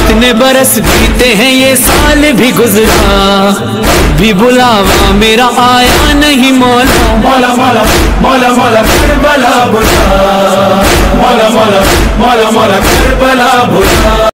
कितने बरस बीते हैं ये साल भी गुजरा, भी बुलावा मेरा आया नहीं मौला। मौला मौला मौला मौला करबला बुला, मौला मौला मौला मौला करबला बुला।